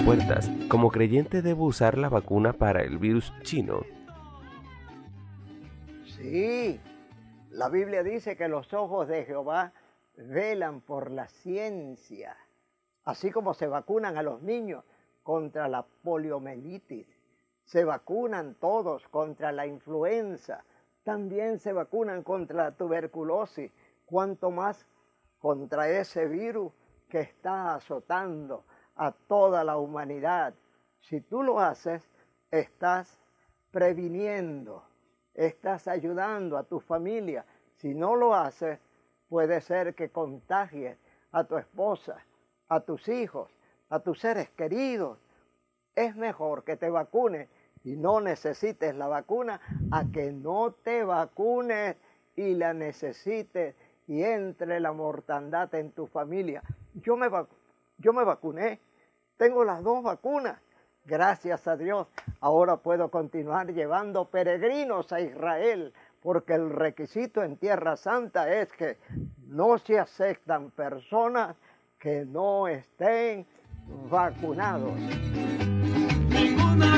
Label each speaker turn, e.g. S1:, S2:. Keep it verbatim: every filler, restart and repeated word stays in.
S1: puertas. Como creyente debo usar la vacuna para el virus chino.
S2: Sí, la Biblia dice que los ojos de Jehová velan por la ciencia, así como se vacunan a los niños contra la poliomielitis, se vacunan todos contra la influenza, también se vacunan contra la tuberculosis, cuanto más contra ese virus que está azotando a toda la humanidad. Si tú lo haces, estás previniendo, estás ayudando a tu familia. Si no lo haces, puede ser que contagies a tu esposa, a tus hijos, a tus seres queridos. Es mejor que te vacunes y no necesites la vacuna a que no te vacunes y la necesites y entre la mortandad en tu familia. Yo me, yo me vacuné, tengo las dos vacunas. Gracias a Dios, ahora puedo continuar llevando peregrinos a Israel, porque el requisito en Tierra Santa es que no se aceptan personas que no estén vacunados.